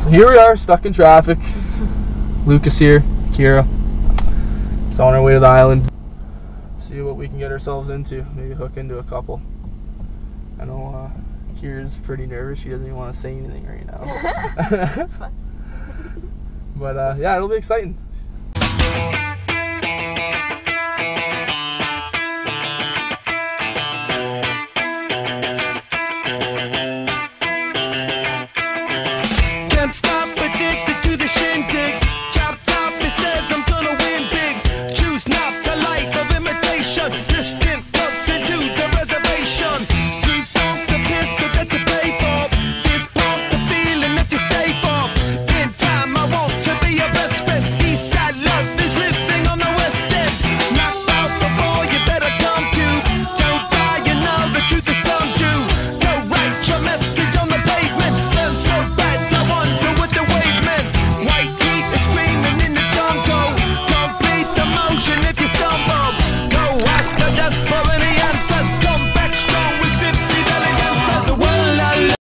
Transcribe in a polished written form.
So here we are, stuck in traffic. Lucas here, Kira. It's on our way to the island. See what we can get ourselves into. Maybe hook into a couple. I know Kira's pretty nervous. She doesn't even want to say anything right now. But yeah, it'll be exciting. Can't stop, addicted to the shindig. Chop, chop, it says I'm